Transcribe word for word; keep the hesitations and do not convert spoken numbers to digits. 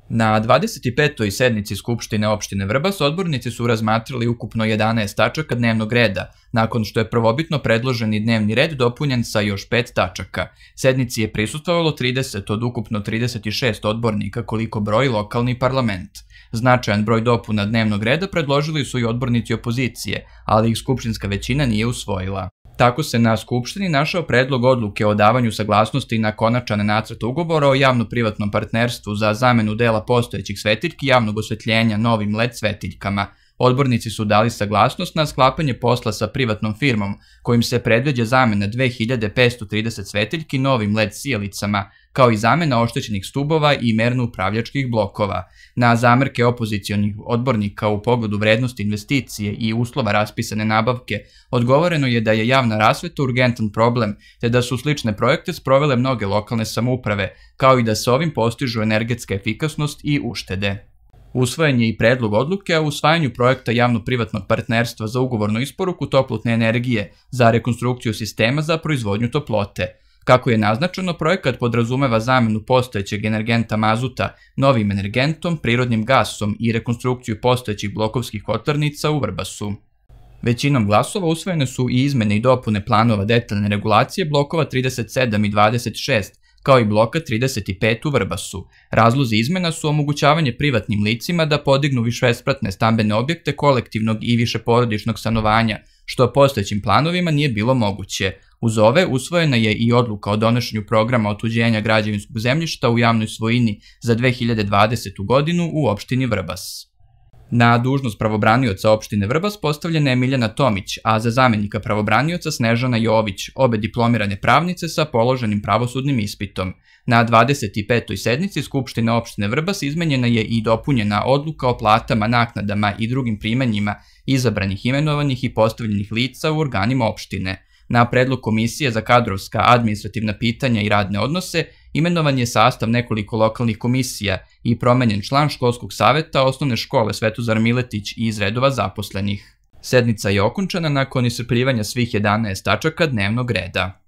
Na dvadeset petoj sednici Skupštine opštine Vrbas odbornici su razmatrali ukupno jedanaest tačaka dnevnog reda, nakon što je prvobitno predloženi dnevni red dopunjen sa još pet tačaka. Sednici je prisustvovalo trideset od ukupno trideset šest odbornika koliko broji lokalni parlament. Značajan broj dopuna dnevnog reda predložili su i odbornici opozicije, ali ih skupštinska većina nije usvojila. Tako se na Skupštini našao predlog odluke o davanju saglasnosti na konačan nacrt ugovora o javno-privatnom partnerstvu za zamenu dela postojećih svetiljki javnog osvetljenja novim el e de svetiljkama. Odbornici su dali saglasnost na sklapanje posla sa privatnom firmom, kojim se predviđa zamena dve hiljade petsto trideset svetiljki novim el e de sijalicama, kao i zamena oštećenih stubova i merno-upravljačkih blokova. Na zamerke opozicionih odbornika u pogledu vrednosti investicije i uslova raspisane nabavke, odgovoreno je da je javna rasveta urgentan problem, te da su slične projekte sprovele mnoge lokalne samouprave, kao i da se ovim postižu energetska efikasnost i uštede. Usvojen je i predlog odluke o usvajanju projekta javno-privatnog partnerstva za ugovornu isporuku toplotne energije za rekonstrukciju sistema za proizvodnju toplote. Kako je naznačeno, projekat podrazumeva zamenu postojećeg energenta mazuta novim energentom, prirodnim gasom i rekonstrukciju postojećih blokovskih kotlarnica u Vrbasu. Većinom glasova usvojene su i izmene i dopune planova detaljne regulacije blokova trideset sedam i dvadeset šest, kao i bloka trideset pet u Vrbasu. Razlozi izmena su omogućavanje privatnim licima da podignu višespratne stambene objekte kolektivnog i višeporodičnog stanovanja, što postojećim planovima nije bilo moguće. Uz ove usvojena je i odluka o donošenju programa otuđenja građevinskog zemljišta u javnoj svojini za dve hiljade dvadesetu godinu u opštini Vrbas. Na dužnost pravobranioca opštine Vrbas postavljena je Miljana Tomić, a za zamenika pravobranioca Snežana Jović, obe diplomirane pravnice sa položenim pravosudnim ispitom. Na dvadeset petoj sednici Skupštine opštine Vrbas izmenjena je i dopunjena odluka o platama, naknadama i drugim primanjima izabranih, imenovanih i postavljenih lica u organima opštine. Na predlog Komisije za kadrovska, administrativna pitanja i radne odnose imenovan je sastav nekoliko lokalnih komisija i promenjen član školskog saveta osnovne škole Svetozar Miletić iz redova zaposlenih. Sednica je okončana nakon iscrpljivanja svih jedanaest tačaka dnevnog reda.